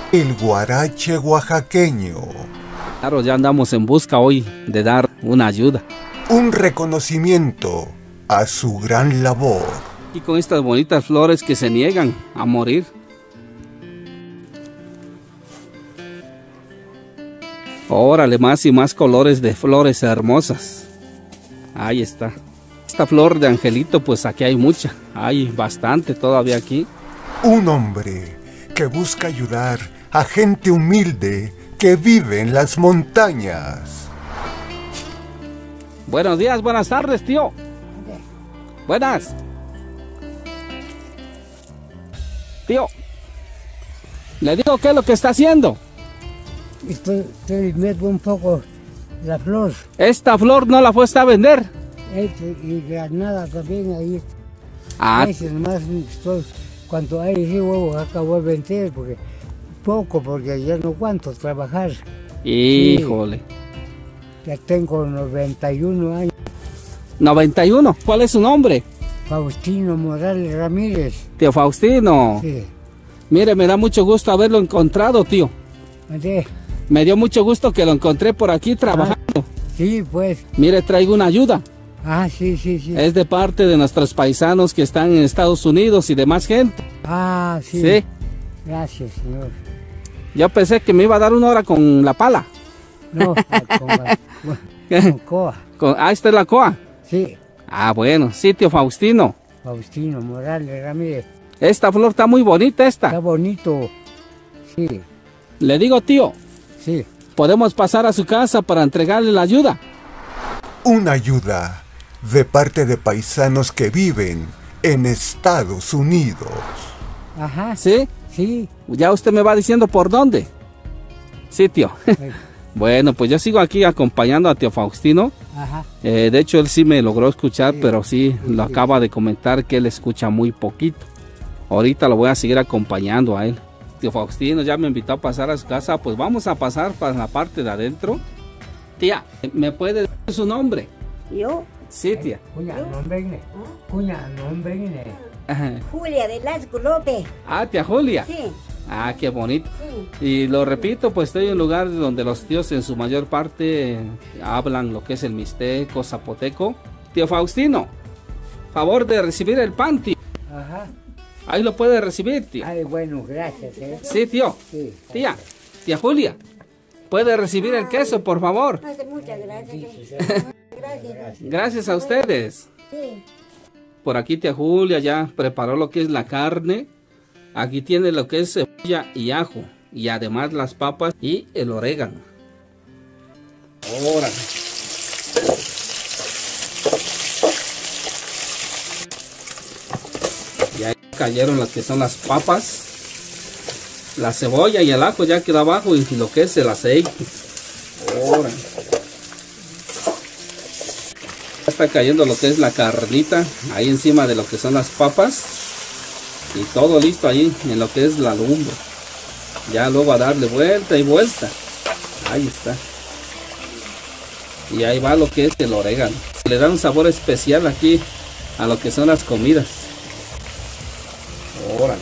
El guarache oaxaqueño. Claro, ya andamos en busca hoy de dar una ayuda. Un reconocimiento a su gran labor. Y con estas bonitas flores que se niegan a morir. Órale, más y más colores de flores hermosas. Ahí está. Esta flor de angelito, pues aquí hay mucha. Hay bastante todavía aquí. Un hombre que busca ayudar a gente humilde que vive en las montañas. Buenos días, buenas tardes, tío. Buenas. Tío, le digo qué es lo que está haciendo. Estoy viendo un poco la flor. Esta flor no la fuiste a vender. Y granada también ahí. Ah. Más cuando hay ese huevo acabo de vender porque ya no aguanto trabajar. Híjole. Sí, ya tengo 91 años. 91. ¿Cuál es su nombre? Faustino Morales Ramírez. Tío Faustino. Sí. Mire, me da mucho gusto haberlo encontrado, tío. ¿Sí? Me dio mucho gusto que lo encontré por aquí trabajando. Sí, pues. Mire, traigo una ayuda. Sí. Es de parte de nuestros paisanos que están en Estados Unidos y demás gente. Sí. Sí. Gracias, señor. Yo pensé que me iba a dar una hora con la pala. No, con coa. ¿Esta es la coa? Sí. Bueno, sí, tío Faustino. Faustino Morales Ramírez. Esta flor está muy bonita, Está bonito. Sí. Le digo, tío. Sí. ¿Podemos pasar a su casa para entregarle la ayuda? Una ayuda de parte de paisanos que viven en Estados Unidos. Ajá. ¿Sí? Sí. Ya usted me va diciendo por dónde. Sí, tío. Bueno, pues yo sigo aquí acompañando a tío Faustino. Ajá. De hecho, él sí me logró escuchar, pero sí lo acaba de comentar que él escucha muy poquito. Ahorita lo voy a seguir acompañando a él. Tío Faustino ya me invitó a pasar a su casa, pues vamos a pasar para la parte de adentro. Tía, ¿me puede decir su nombre? ¿Yo? Sí, tía. Julia Velasco López. Tía Julia. Sí. Qué bonito. Sí. Y lo repito, pues estoy en un lugar donde los tíos en su mayor parte hablan lo que es el mixteco, zapoteco. Tío Faustino, favor de recibir el pan, tío. Ajá. Ahí lo puede recibir, tío. Bueno, gracias. Sí, tío. Sí. Tía Julia, ¿puede recibir el queso, por favor? Muchas gracias. Gracias. Gracias a ustedes. Sí. Por aquí tía Julia ya preparó lo que es la carne. Aquí tiene lo que es cebolla y ajo. Y además las papas y el orégano. Órale. Ya cayeron las que son las papas. La cebolla y el ajo ya queda abajo. Y lo que es el aceite. Órale. Está cayendo lo que es la carnita ahí encima de lo que son las papas y todo listo ahí en lo que es la lumbre. Ya luego a darle vuelta y vuelta. Ahí está. Y ahí va lo que es el orégano. Le da un sabor especial aquí a lo que son las comidas. Órale.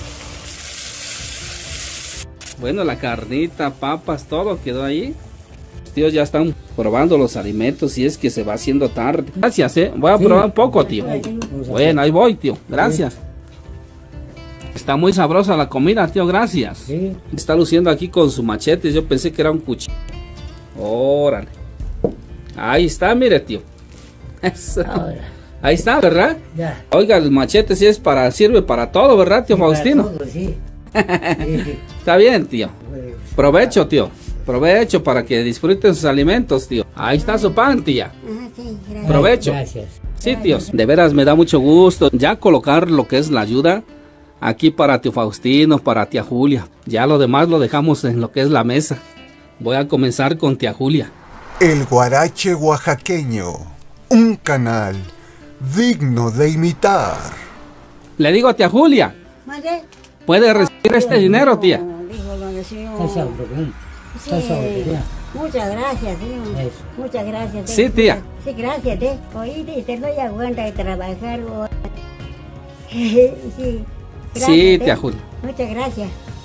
Bueno, la carnita, papas, todo quedó ahí. Los tíos ya están probando los alimentos y es que se va haciendo tarde. Gracias, voy a probar un poco, tío. Bueno, ahí voy, tío. Gracias. Está muy sabrosa la comida, tío. Gracias. Sí. Está luciendo aquí con su machete. Yo pensé que era un cuchillo. Órale. Ahí está, mire, tío. Eso. Ahí está, ¿verdad? Ya. Oiga, el machete sí sirve para todo, ¿verdad, tío Faustino? Para todo, sí. Está bien, tío. Provecho, tío. Provecho para que disfruten sus alimentos, tío. Ahí está su pan, tía. Sí, gracias. Provecho. Gracias. Sí, tíos. De veras me da mucho gusto ya colocar lo que es la ayuda aquí para tío Faustino, para tía Julia. Ya lo demás lo dejamos en lo que es la mesa. Voy a comenzar con tía Julia. El guarache oaxaqueño. Un canal digno de imitar. Le digo a tía Julia, ¿Mande? ¿puede recibir este dinero, tía? Dijo don señor. Está sabroso. Sí. Está sabroso. Muchas gracias, señor. Eso. Muchas gracias. Sí, tía. Sí, gracias, Oíste, te doy aguanta de trabajar. Sí. Gracias, Sí, tía Julia. Muchas gracias.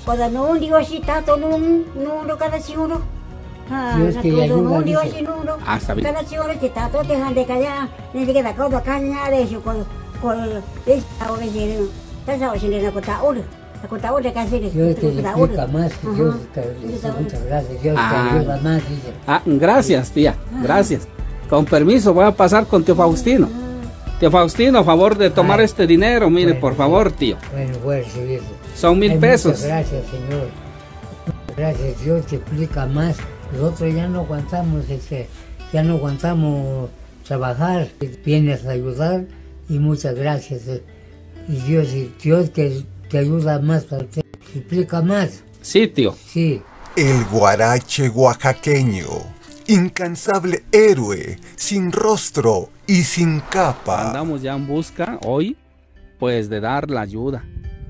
Cuando no digo si tato no cada si uno. Dios que le ayuda, No digo dice. si no. Está bien. Cada si uno que tato te han de callar, ni de que da cosa caña de eso con esta hora de esta si le cota uno. La cota uno casi Dios que le explica más, Dios que dice muchas gracias, Dios que ayuda más, dice. Gracias, tía, gracias. Con permiso, voy a pasar con tío Faustino. Tío Faustino, a favor de tomar este dinero, mire, Bueno, por favor, tío. Bueno, sí, viejo. Son 1000 Ay, pesos. muchas gracias, Señor. Gracias, Dios que explica más. Nosotros ya no aguantamos, ya no aguantamos trabajar. Vienes a ayudar y muchas gracias. Y Dios que te ayuda más, te explica más. Sí, tío. Sí. El guarache oaxaqueño, incansable héroe, sin rostro y sin capa. Andamos ya en busca hoy, pues, de dar la ayuda.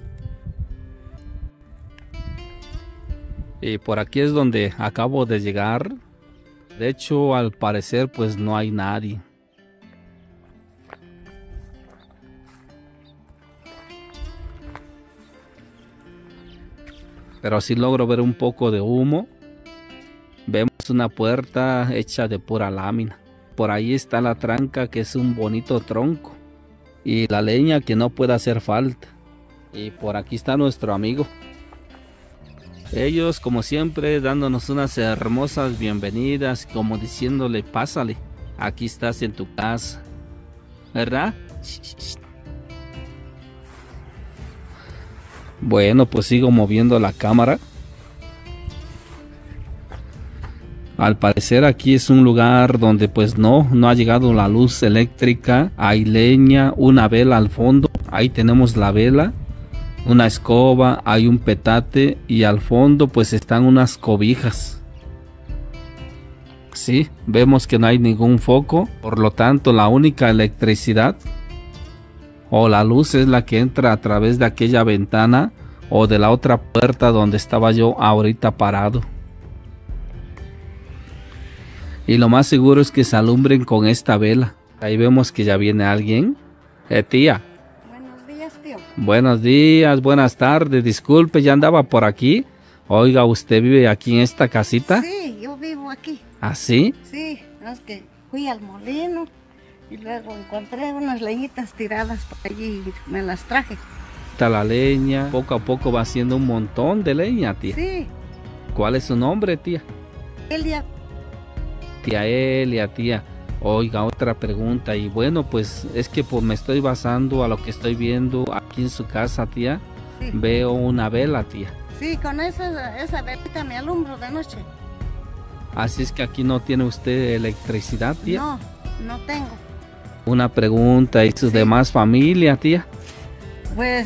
Y por aquí es donde acabo de llegar. De hecho, al parecer, pues no hay nadie. Pero sí logro ver un poco de humo. Vemos una puerta hecha de pura lámina. Por ahí está la tranca, que es un bonito tronco. Y la leña que no puede hacer falta. Y por aquí está nuestro amigo. Ellos, como siempre, dándonos unas hermosas bienvenidas, como diciéndole, pásale, aquí estás en tu casa, ¿verdad? Bueno, pues sigo moviendo la cámara. Al parecer aquí es un lugar donde pues no ha llegado la luz eléctrica. Hay leña, una vela al fondo, ahí tenemos la vela. Una escoba, hay un petate y al fondo pues están unas cobijas. Sí, vemos que no hay ningún foco, por lo tanto la única electricidad o la luz es la que entra a través de aquella ventana o de la otra puerta donde estaba yo ahorita parado. Y lo más seguro es que se alumbren con esta vela. Ahí vemos que ya viene alguien. Tía. Buenos días, tío. Buenos días, buenas tardes, disculpe, ya andaba por aquí. Oiga, ¿usted vive aquí en esta casita? Sí, yo vivo aquí. ¿Ah, sí? Sí, es que fui al molino y luego encontré unas leñitas tiradas por allí y me las traje. Está la leña, poco a poco va haciendo un montón de leña, tía. Sí, ¿Cuál es su nombre, tía? Elia. Tía Elia, tía. Oiga, otra pregunta, y bueno, pues es que pues me estoy basando a lo que estoy viendo aquí en su casa, tía. Sí. Veo una vela, tía. Sí, con esa velita me alumbro de noche. Así es que aquí no tiene usted electricidad, tía. No, no tengo. Una pregunta, ¿y su Sí. demás familia, tía? Pues,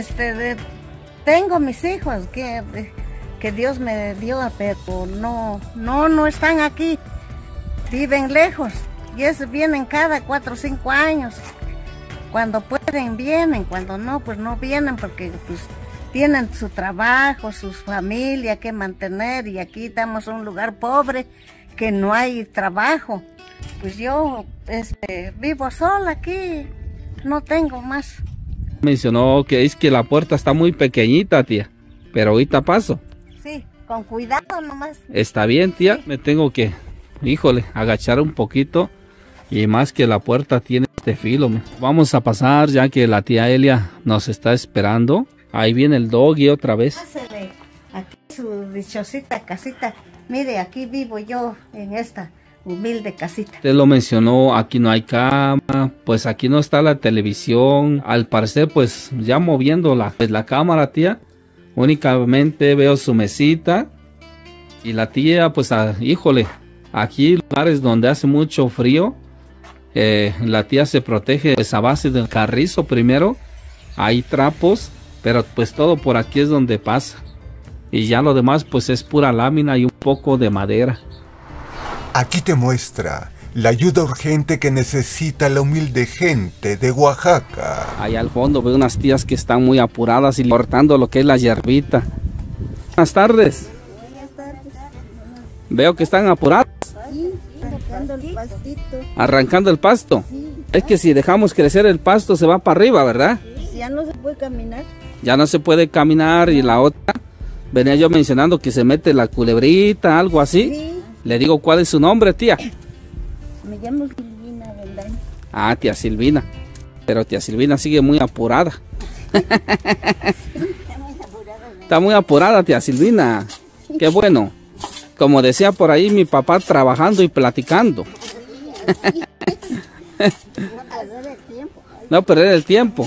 tengo mis hijos que Dios me dio, pero no están aquí. Viven lejos. Y eso vienen cada 4 o 5 años. Cuando pueden vienen, cuando no, pues no vienen porque pues tienen su trabajo, su familia que mantener y aquí estamos en un lugar pobre que no hay trabajo. Pues yo vivo sola aquí, no tengo más. Mencionó que es que la puerta está muy pequeñita, tía, pero ahorita paso. Sí, con cuidado nomás. Está bien, tía, me tengo que, híjole, agachar un poquito. Y más que la puerta tiene este filo. Vamos a pasar ya que la tía Elia nos está esperando. Ahí viene el doggy otra vez. Pásele aquí su dichosita casita. Mire, aquí vivo yo en esta humilde casita. Usted lo mencionó, aquí no hay cama, pues aquí no está la televisión. Al parecer, pues ya moviendo la cámara, tía, únicamente veo su mesita. Y la tía, pues híjole, aquí lugares donde hace mucho frío. La tía se protege pues a base del carrizo primero. Hay trapos, pero pues todo por aquí es donde pasa. Y ya lo demás pues es pura lámina y un poco de madera. Aquí te muestra la ayuda urgente que necesita la humilde gente de Oaxaca. Ahí al fondo veo unas tías que están muy apuradas y cortando lo que es la hierbita. Buenas tardes. Veo que están apuradas. Arrancando el pastito. Arrancando el pasto. Es que si dejamos crecer el pasto se va para arriba, ¿verdad? Ya no se puede caminar. Ya no se puede caminar. Y la otra, Venía yo mencionando que se mete la culebrita, algo así. Sí. Le digo, ¿cuál es su nombre, tía? Me llamo Silvina Bendaño. Ah, tía Silvina. Pero tía Silvina sigue muy apurada. Está muy apurada, tía Silvina. Qué bueno. Como decía por ahí mi papá, trabajando y platicando. No perder el tiempo.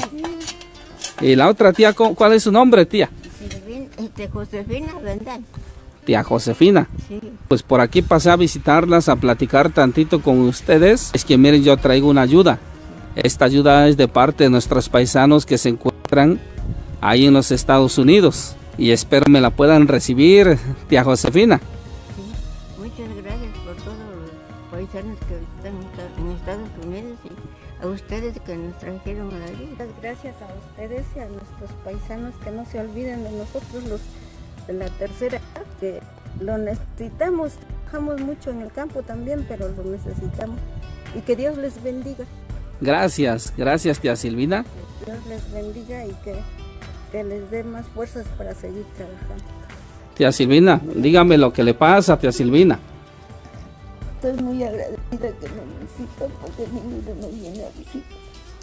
Y la otra tía, ¿cuál es su nombre, tía? Josefina Bendaño. Tía Josefina. Sí. Pues por aquí pasé a visitarlas, a platicar tantito con ustedes. Es que miren, yo traigo una ayuda. Esta ayuda es de parte de nuestros paisanos que se encuentran ahí en los Estados Unidos. Y espero me la puedan recibir, tía Josefina. Sí. Muchas gracias por todos los paisanos que están en Estados Unidos y a ustedes que nos trajeron la ayuda. Gracias a ustedes y a nuestros paisanos que no se olviden de nosotros los de la tercera edad, que lo necesitamos, trabajamos mucho en el campo también, pero lo necesitamos. Y que Dios les bendiga. Gracias, gracias tía Silvina. Dios les bendiga y que les dé más fuerzas para seguir trabajando. Tía Silvina, dígame lo que le pasa, tía Silvina. Estoy muy agradecida que me visitan porque ninguno me viene a visitar.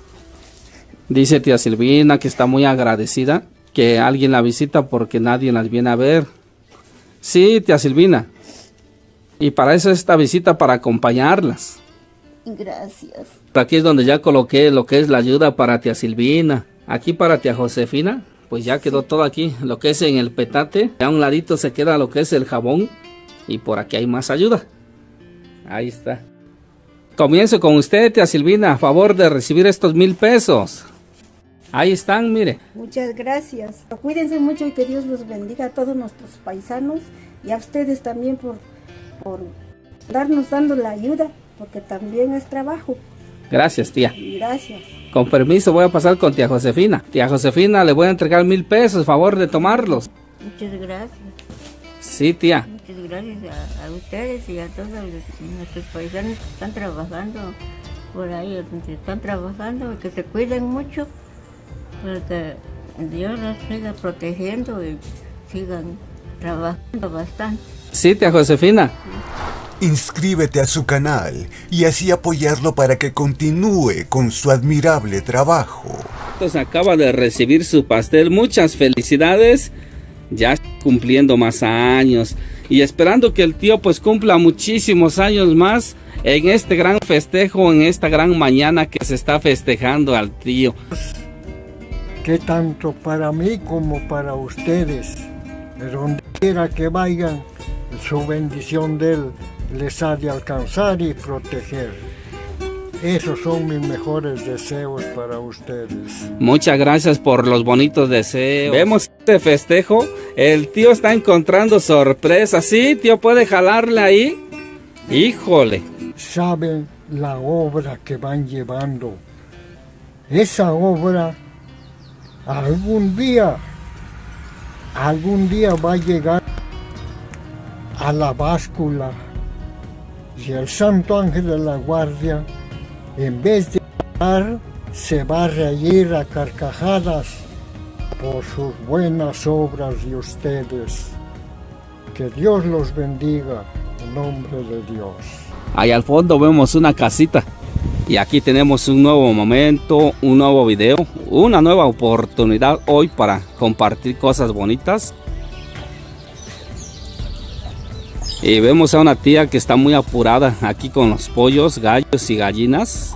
Dice tía Silvina que está muy agradecida que alguien la visita porque nadie las viene a ver. Sí, tía Silvina. Y para eso esta visita, para acompañarlas. Gracias. Aquí es donde ya coloqué lo que es la ayuda para tía Silvina. Aquí para tía Josefina, pues ya quedó todo aquí. Lo que es en el petate. A un ladito se queda lo que es el jabón. Y por aquí hay más ayuda. Ahí está. Comienzo con usted, tía Silvina, a favor de recibir estos 1000 pesos. Ahí están, mire. Muchas gracias. Cuídense mucho y que Dios los bendiga a todos nuestros paisanos y a ustedes también por darnos dando la ayuda, porque también es trabajo. Gracias, tía. Gracias. Con permiso, voy a pasar con tía Josefina. Tía Josefina, le voy a entregar 1000 pesos, favor de tomarlos. Muchas gracias. Sí, tía. Muchas gracias a ustedes y a todos nuestros paisanos que están trabajando por ahí, que están trabajando, que se cuiden mucho, porque Dios los siga protegiendo y sigan trabajando bastante. Sí, tía Josefina. Inscríbete a su canal y así apoyarlo para que continúe con su admirable trabajo. Entonces acaba de recibir su pastel. Muchas felicidades. Ya cumpliendo más años y esperando que el tío pues cumpla muchísimos años más en este gran festejo, en esta gran mañana que se está festejando al tío. Que tanto para mí como para ustedes, de donde quiera que vayan, su bendición de Él les ha de alcanzar y proteger. Esos son mis mejores deseos para ustedes. Muchas gracias por los bonitos deseos. Vemos este festejo. El tío está encontrando sorpresas. Sí, tío, ¿puede jalarle ahí? Híjole. Saben la obra que van llevando. Esa obra algún día va a llegar a la báscula y el Santo Ángel de la Guardia, en vez de llorar, se va a reír a carcajadas por sus buenas obras de ustedes. Que Dios los bendiga en nombre de Dios. Ahí al fondo vemos una casita. Y aquí tenemos un nuevo momento, un nuevo video, una nueva oportunidad hoy para compartir cosas bonitas. Y vemos a una tía que está muy apurada aquí con los pollos, gallos y gallinas.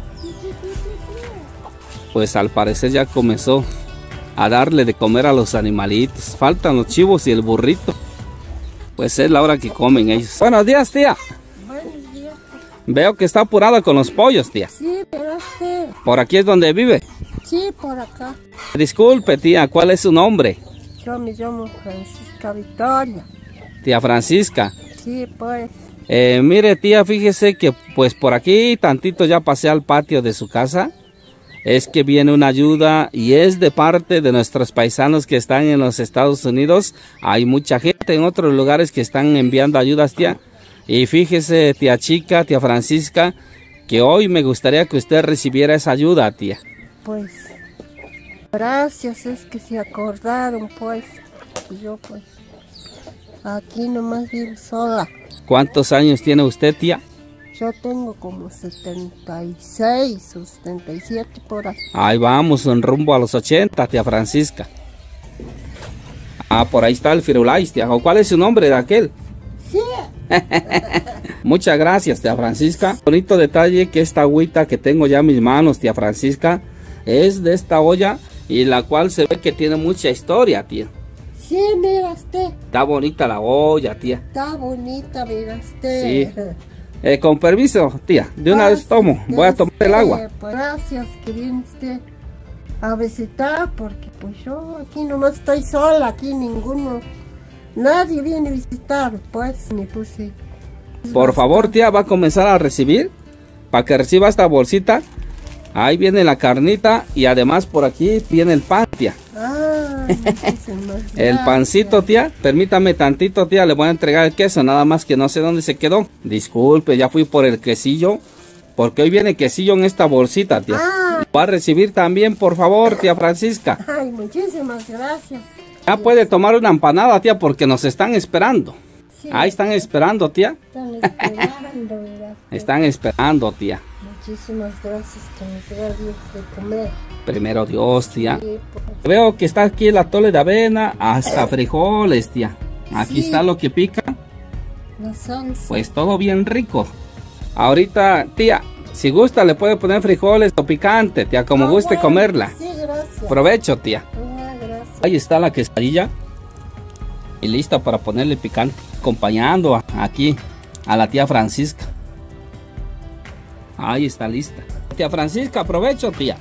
Pues al parecer ya comenzó a darle de comer a los animalitos. Faltan los chivos y el burrito. Pues es la hora que comen ellos. Buenos días, tía. Buenos días. Veo que está apurada con los pollos, tía. Sí, pero usted. ¿Por aquí es donde vive? Sí, por acá. Disculpe, tía, ¿cuál es su nombre? Yo me llamo Francisca Victoria. Tía Francisca. Sí, pues. Mire, tía, fíjese que pues por aquí tantito ya pasé al patio de su casa. Es que viene una ayuda y es de parte de nuestros paisanos que están en los Estados Unidos. Hay mucha gente en otros lugares que están enviando ayudas, tía. Y fíjese, tía chica, tía Francisca, que hoy me gustaría que usted recibiera esa ayuda, tía. Pues, gracias, es que se acordaron, pues. Yo, pues, Aquí nomás vivo sola. ¿Cuántos años tiene usted, tía? Yo tengo como 76 o 77 por ahí. Ahí vamos, en rumbo a los 80, tía Francisca. Ah, por ahí está el Firulais, tía. ¿Cuál es su nombre de aquel? Sí. Muchas gracias, tía Francisca. Bonito detalle que esta agüita que tengo ya en mis manos, tía Francisca, es de esta olla y la cual se ve que tiene mucha historia, tía. Sí, mira usted. Está bonita la olla, tía. Está bonita, mira usted. Sí. Con permiso, tía, de una vez tomo. Voy a tomar el agua. Pues, gracias que viene usted a visitar, porque pues yo aquí nomás estoy sola, aquí nadie viene a visitar, pues me puse. Por favor, tía, va a comenzar a recibir, para que reciba esta bolsita. Ahí viene la carnita y además por aquí viene el pan, tía. El pancito, tía. Permítame tantito, tía, le voy a entregar el queso, nada más que no sé dónde se quedó. Disculpe, ya fui por el quesillo, porque hoy viene quesillo en esta bolsita, tía. Va a recibir también, por favor, tía Francisca. Ay, muchísimas gracias. Ya puede tomar una empanada, tía, porque nos están esperando. Sí. Ahí están esperando, tía. Están esperando, ¿verdad? Están esperando, tía. Muchísimas gracias, que nos da Dios de comer. Primero Dios, tía. Sí, pues. Veo que está aquí el atole de avena, hasta frijoles, tía. Aquí está lo que pica. La salsa. Pues todo bien rico. Ahorita, tía, si gusta le puede poner frijoles o picante, tía, como guste comerla. Sí, gracias. Provecho, tía. Gracias. Ahí está la quesadilla. Y lista para ponerle picante. Acompañando aquí a la tía Francisca. Ahí está lista. Tía Francisca, aprovecho, tía.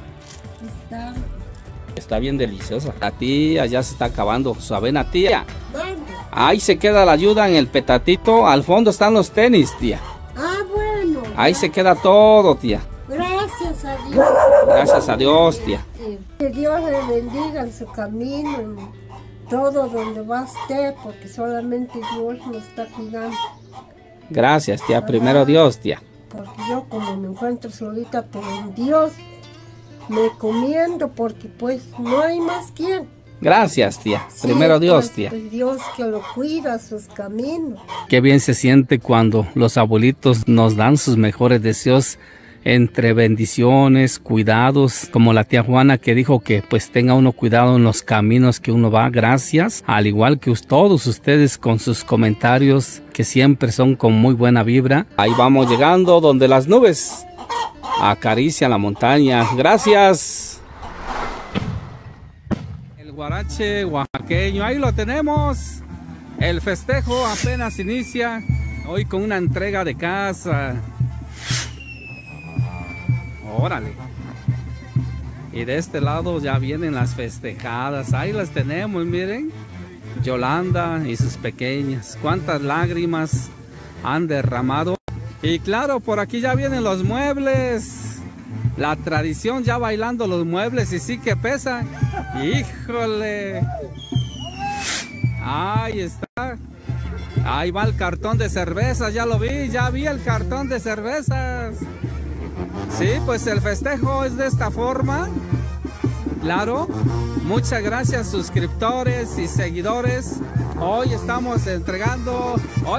Está bien deliciosa. La tía ya se está acabando su avena, tía. Ahí se queda la ayuda en el petatito. Al fondo están los tenis, tía. Ah, bueno. Ahí se queda todo, tía. Gracias a Dios. Gracias a Dios, tía. Que Dios le bendiga en su camino, en todo donde va usted, porque solamente Dios nos está cuidando. Gracias, tía. Primero Dios, tía. Porque yo como me encuentro solita, pero en Dios me comiendo, porque pues no hay más quien. Gracias, tía. Sí, Primero Dios, pues, tía. pues Dios que lo cuida sus caminos. Qué bien se siente cuando los abuelitos nos dan sus mejores deseos entre bendiciones, cuidados, como la tía Juana que dijo que pues tenga uno cuidado en los caminos que uno va. Gracias, al igual que todos ustedes con sus comentarios que siempre son con muy buena vibra. Ahí vamos llegando donde las nubes acarician la montaña. Gracias. El guarache oaxaqueño, ahí lo tenemos. El festejo apenas inicia, hoy con una entrega de casa. Órale. Y de este lado ya vienen las festejadas. Ahí las tenemos, miren. Yolanda y sus pequeñas. Cuántas lágrimas han derramado. Y claro, por aquí ya vienen los muebles. La tradición ya bailando los muebles y sí que pesan. ¡Híjole! Ahí está. Ahí va el cartón de cervezas, ya lo vi, ya vi el cartón de cervezas. Sí, pues el festejo es de esta forma. Claro, muchas gracias suscriptores y seguidores. Hoy estamos entregando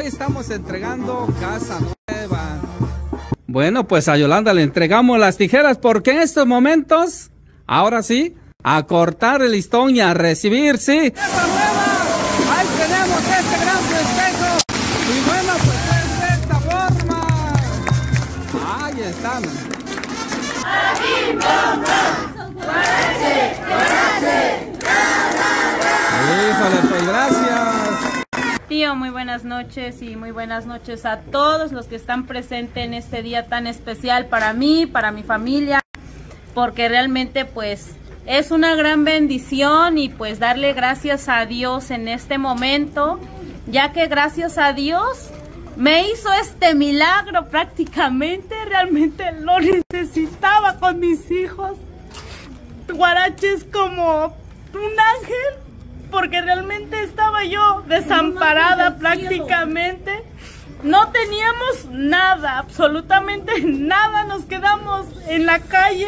casa nueva. Bueno, pues a Yolanda le entregamos las tijeras porque en estos momentos, ahora sí, a cortar el listón y a recibir, sí. ¡Casa nueva! Ahí tenemos este gran festejo. Y bueno, pues es de esta forma. Ahí están. Híjole, pues gracias. Tío, muy buenas noches y muy buenas noches a todos los que están presentes en este día tan especial para mí, para mi familia, porque realmente pues es una gran bendición y pues darle gracias a Dios en este momento, ya que gracias a Dios me hizo este milagro prácticamente, realmente lo necesitaba con mis hijos. Guarache es como un ángel, porque realmente estaba yo desamparada prácticamente. No teníamos nada, absolutamente nada, nos quedamos en la calle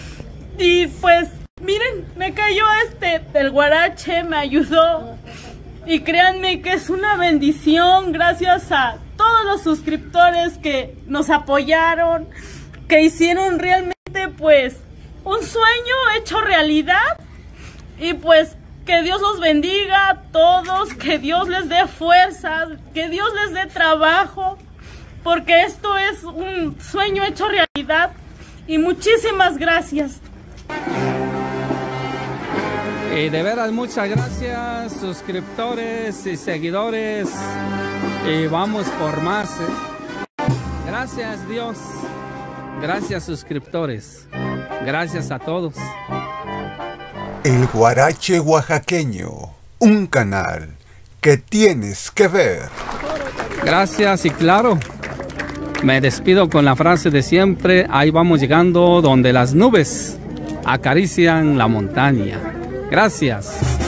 y pues miren, me cayó el guarache, me ayudó Y créanme que es una bendición, gracias a todos los suscriptores que nos apoyaron, que hicieron realmente pues un sueño hecho realidad. Y pues que Dios los bendiga a todos, que Dios les dé fuerza, que Dios les dé trabajo, porque esto es un sueño hecho realidad. Y muchísimas gracias. Y de veras muchas gracias, suscriptores y seguidores. Y vamos por más, Gracias Dios. Gracias suscriptores. Gracias a todos. El Guarache Oaxaqueño, un canal que tienes que ver. Gracias y claro, me despido con la frase de siempre. Ahí vamos llegando donde las nubes acarician la montaña. Gracias.